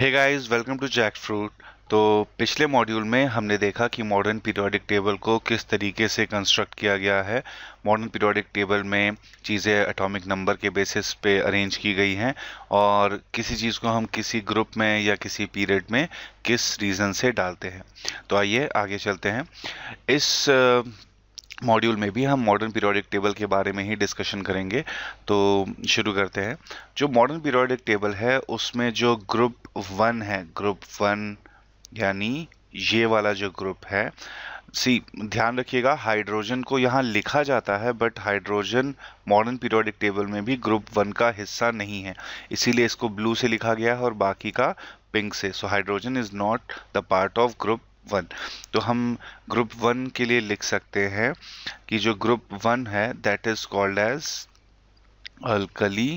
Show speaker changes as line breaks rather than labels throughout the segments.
Hey guys, welcome to Jackfruit. तो पिछले module में हमने देखा कि मॉडर्न पीरियोडिक टेबल को किस तरीके से कंस्ट्रक्ट किया गया है। मॉडर्न पीरियोडिक टेबल में चीज़ें एटॉमिक नंबर के बेसिस पे अरेंज की गई हैं और किसी चीज़ को हम किसी ग्रुप में या किसी पीरियड में किस रीज़न से डालते हैं। तो आइए आगे चलते हैं। इस मॉड्यूल में भी हम मॉडर्न पीरियोडिक टेबल के बारे में ही डिस्कशन करेंगे। तो शुरू करते हैं। जो मॉडर्न पीरियोडिक टेबल है उसमें जो ग्रुप वन है, ग्रुप वन यानी ये वाला जो ग्रुप है, ध्यान रखिएगा हाइड्रोजन को यहाँ लिखा जाता है but hydrogen modern periodic table में भी ग्रुप वन का हिस्सा नहीं है, इसीलिए इसको ब्लू से लिखा गया है और बाकी का पिंक से। So hydrogen is not the part of group one. तो हम ग्रुप वन के लिए लिख सकते हैं कि जो ग्रुप वन है that is called as alkali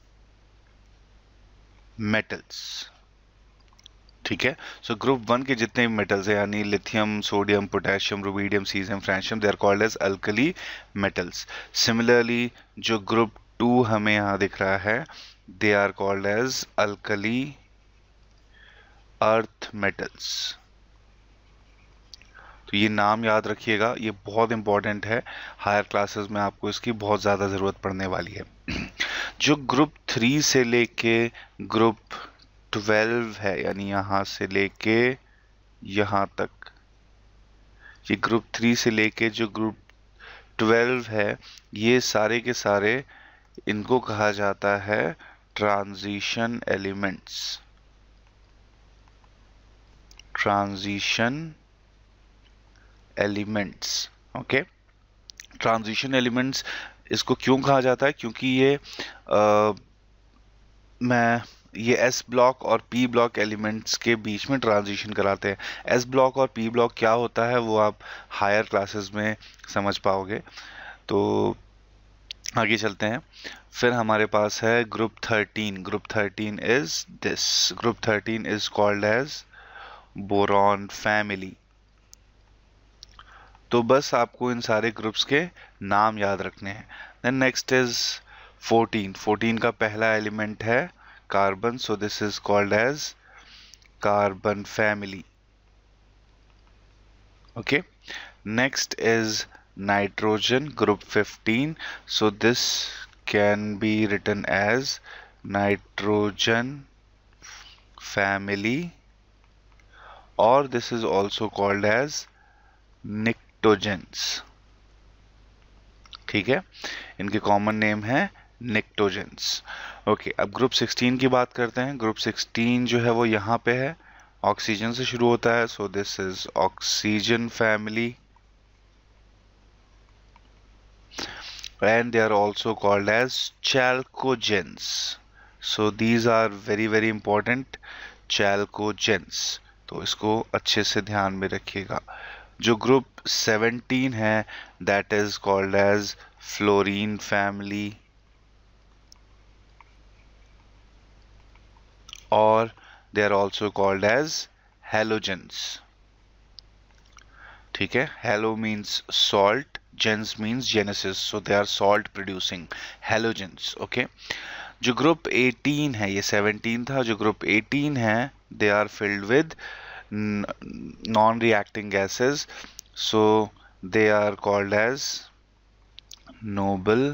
metals. ठीक है। सो ग्रुप वन के जितने भी मेटल्स हैं यानी lithium, sodium, potassium, rubidium, caesium, francium, they are called as alkali metals. Similarly जो ग्रुप टू हमें यहाँ दिख रहा है they are called as alkali earth metals. तो ये नाम याद रखिएगा, ये बहुत इंपॉर्टेंट है। हायर क्लासेस में आपको इसकी बहुत ज़्यादा ज़रूरत पड़ने वाली है। जो ग्रुप थ्री से लेके ग्रुप 12 है यानी यहाँ से लेके यहाँ तक, ये ग्रुप थ्री से लेके जो ग्रुप 12 है ये सारे के सारे इनको कहा जाता है transition elements. Transition elements, okay. Transition elements इसको क्यों कहा जाता है? क्योंकि ये एस ब्लॉक और पी ब्लॉक एलिमेंट्स के बीच में ट्रांजिशन कराते हैं। एस ब्लॉक और पी ब्लॉक क्या होता है वो आप हायर क्लासेस में समझ पाओगे। तो आगे चलते हैं। फिर हमारे पास है group 13। Group 13 is this. Group 13 is called as boron family. तो बस आपको इन सारे ग्रुप्स के नाम याद रखने हैं। Then next is 14। 14 का पहला एलिमेंट है carbon, so this is called as carbon family. Okay, next is nitrogen, group 15, so this can be written as nitrogen family, or this is also called as pnictogens. ठीक है, इनके common name है निक्टोजेंस। Okay, अब group 16 की बात करते हैं। Group 16 जो है वो यहाँ पे है, ऑक्सीजन से शुरू होता है, so this is oxygen family and they are also called as chalcogens. So these are very very important, chalcogens. तो इसको अच्छे से ध्यान में रखिएगा। जो ग्रुप 17 है that is called as fluorine family or they are also called as halogens. ठीक है, halo means salt, gens means genesis, so they are salt producing halogens. okay, जो ग्रुप 18 है, ये 17 था, जो ग्रुप 18 है they are filled with non-reacting gases, so they are called as noble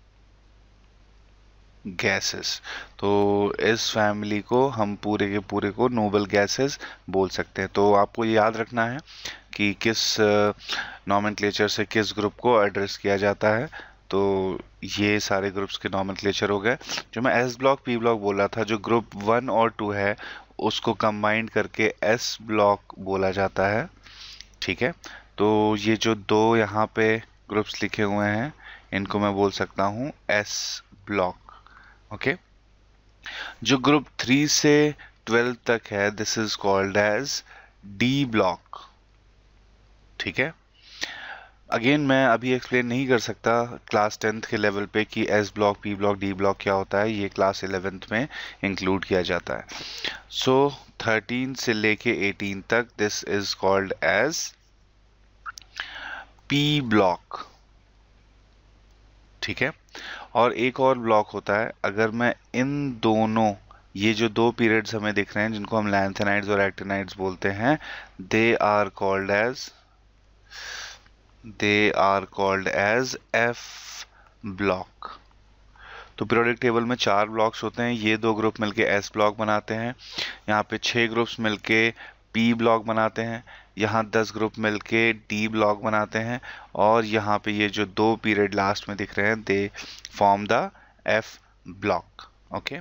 gases. तो इस फैमिली को हम पूरे के पूरे को नोबल गैसेस बोल सकते हैं। तो आपको ये याद रखना है कि किस नॉमेनक्लेचर से किस ग्रुप को एड्रेस किया जाता है। तो ये सारे ग्रुप्स के नॉमेनक्लेचर हो गए। जो मैं एस ब्लॉक पी ब्लॉक बोल रहा था, जो ग्रुप 1 और 2 है उसको कंबाइंड करके एस ब्लॉक बोला जाता है। ठीक है, तो ये जो दो यहाँ पे ग्रुप्स लिखे हुए हैं इनको मैं बोल सकता हूँ एस ब्लॉक। ओके, जो ग्रुप 3 से 12 तक है this is called as D block. ठीक है, अगेन मैं अभी एक्सप्लेन नहीं कर सकता क्लास 10th के लेवल पे कि S block, P block, D block क्या होता है, ये क्लास 11th में इंक्लूड किया जाता है। सो 13 से लेके 18 तक this is called as P block. ठीक है, और एक और ब्लॉक होता है, अगर मैं इन दोनों ये जो दो पीरियड्स हमें दिख रहे हैं जिनको हम लैंथेनाइड्स और एक्टिनाइड्स बोलते हैं, they are called as F block. तो पीरियोडिक टेबल में 4 ब्लॉक्स होते हैं, ये 2 ग्रुप मिलके एस ब्लॉक बनाते हैं, यहाँ पे 6 ग्रुप्स मिलके पी ब्लॉक बनाते हैं, यहाँ 10 ग्रुप मिलके डी ब्लॉक बनाते हैं, और यहाँ पे ये जो 2 पीरियड लास्ट में दिख रहे हैं, they form the F block. Okay,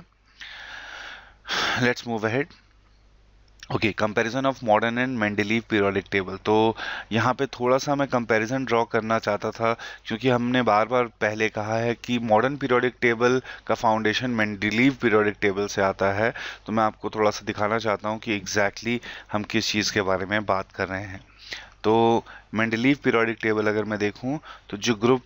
let's move ahead. Okay, comparison of modern and Mendeleev periodic table. तो यहाँ पे थोड़ा सा मैं कंपैरिजन ड्रॉ करना चाहता था, क्योंकि हमने बार बार पहले कहा है कि मॉडर्न पीरियोडिक टेबल का फाउंडेशन मेंडलीव पीरियोडिक टेबल से आता है। तो मैं आपको थोड़ा सा दिखाना चाहता हूँ कि एग्जैक्टली हम किस चीज़ के बारे में बात कर रहे हैं। तो मेंडलीव पीरियोडिक टेबल अगर मैं देखूँ तो जो ग्रुप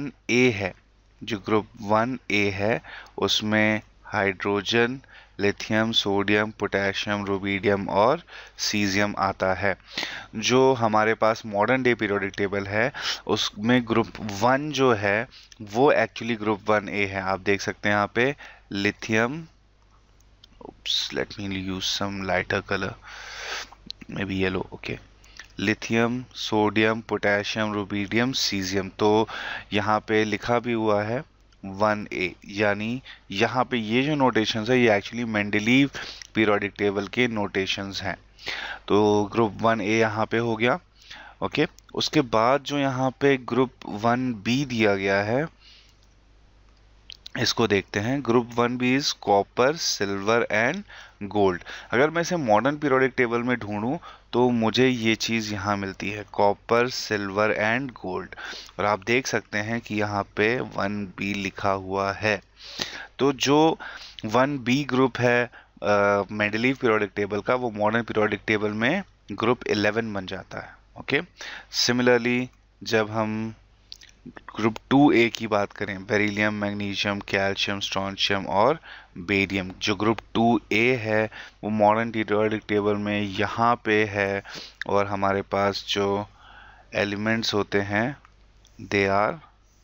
1A है उसमें hydrogen, lithium, sodium, potassium, rubidium और सीजियम आता है। जो हमारे पास मॉडर्न डे पीरियोडिक टेबल है उसमें ग्रुप 1 जो है वो एक्चुअली ग्रुप 1A है। आप देख सकते हैं यहाँ पे lithium, let me use some lighter colour, maybe yellow, okay, lithium, sodium, potassium, rubidium, caesium. तो यहाँ पे लिखा भी हुआ है 1A, यानी यहाँ पे ये जो नोटेशंस है ये एक्चुअली मेंडलीव पीरियोडिक टेबल के नोटेशंस हैं। तो ग्रुप 1A यहाँ पे हो गया। ओके, उसके बाद जो यहाँ पे ग्रुप 1B दिया गया है इसको देखते हैं। Group 1B is copper, silver and gold. अगर मैं इसे मॉडर्न पीरियोडिक टेबल में ढूंढूं तो मुझे ये चीज़ यहाँ मिलती है, कॉपर, सिल्वर एंड गोल्ड। और आप देख सकते हैं कि यहाँ पे 1B लिखा हुआ है। तो जो 1B ग्रुप है मेंडलीव पीरियोडिक टेबल का, वो मॉडर्न पीरियोडिक टेबल में ग्रुप 11 बन जाता है। ओके, सिमिलरली जब हम ग्रुप 2A की बात करें, बेरिलियम, मैग्नीशियम, कैल्शियम, स्ट्रोंशियम और बेरियम, जो ग्रुप 2A है वो मॉडर्न पीरियोडिक टेबल में यहाँ पे है। और हमारे पास जो एलिमेंट्स होते हैं they are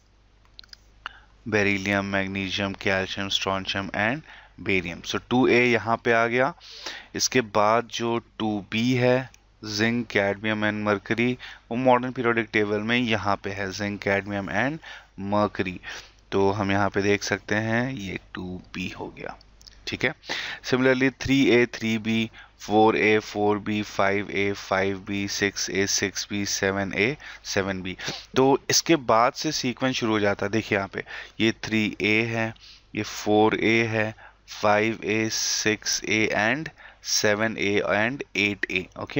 beryllium, magnesium, calcium, strontium and barium. So 2A यहाँ पे आ गया। इसके बाद जो 2B है, जिंक, कैडमियम एंड मरकरी, वो मॉडर्न पीरियोडिक टेबल में यहाँ पे है, जिंक, कैडमियम एंड मरकरी। तो हम यहाँ पे देख सकते हैं ये 2B हो गया। ठीक है, similarly 3A, 3B, 4A, 4B, 5A, 5B, 6A, 6B, 7A, 7B। तो इसके बाद से सीक्वेंस शुरू हो जाता है। देखिए यहाँ पे ये 3A है, ये 4A है, 5A, 6A and 7A and 8A। Okay,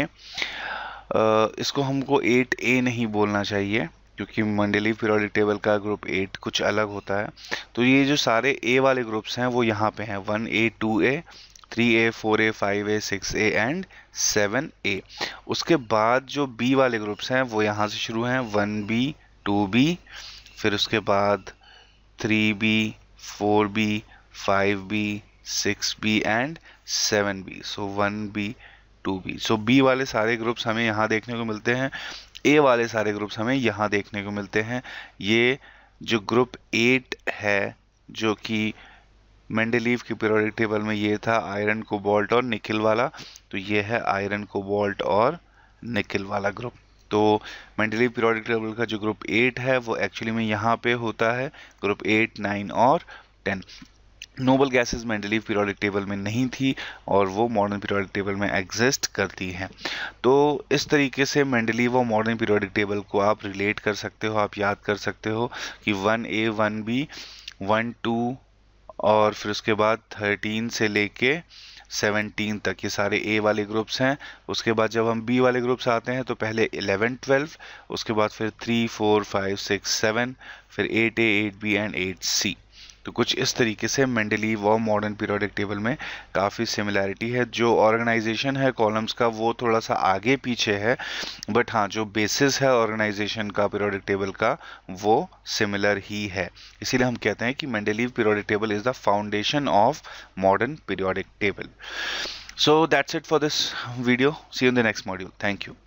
इसको हमको 8A नहीं बोलना चाहिए क्योंकि मेंडलीव पीरियोडिक टेबल का ग्रुप 8 कुछ अलग होता है। तो ये जो सारे A वाले ग्रुप्स हैं वो यहाँ पे हैं, 1A, 2A, 3A, 4A, 5A, 6A and 7A। उसके बाद जो B वाले ग्रुप्स हैं वो यहाँ से शुरू हैं, 1B, 2B, फिर उसके बाद 3B, 4B, 5B, 6B and 7B। So 1B, 2B। So B वाले सारे ग्रुप्स हमें यहाँ देखने को मिलते हैं, A वाले सारे ग्रुप्स हमें यहाँ देखने को मिलते हैं। ये जो ग्रुप 8 है जो कि मेंडलीव की पीरियोडिक टेबल में ये था आयरन, कोबाल्ट और निकिल वाला, तो ये है आयरन, कोबाल्ट और निकिल वाला ग्रुप। तो मेंडलीव पीरियोडिक टेबल का जो ग्रुप 8 है वो एक्चुअली में यहाँ पे होता है, ग्रुप 8, 9 और 10। Noble gases Mendeleev periodic table में नहीं थी और वो मॉडर्न पीरियोडिक टेबल में एग्जिस्ट करती हैं। तो इस तरीके से मेंडलीव और मॉडर्न पीरियोडिक टेबल को आप रिलेट कर सकते हो, आप याद कर सकते हो कि 1A, 1B, 1, 2 और फिर उसके बाद 13 से लेके 17 तक ये सारे A वाले ग्रुप्स हैं। उसके बाद जब हम B वाले ग्रुप्स आते हैं तो पहले 11, 12, उसके बाद फिर 3, 4, 5, 6, 7, फिर 8A, 8B एंड 8C। तो कुछ इस तरीके से मेंडलीव और मॉडर्न पीरियोडिक टेबल में काफ़ी सिमिलैरिटी है। जो ऑर्गेनाइजेशन है कॉलम्स का वो थोड़ा सा आगे पीछे है, बट हाँ जो बेसिस है ऑर्गेनाइजेशन का पीरियोडिक टेबल का वो सिमिलर ही है। इसीलिए हम कहते हैं कि Mendeleev periodic table is the foundation of modern periodic table. So that's it for this video. See you in the next module. Thank you.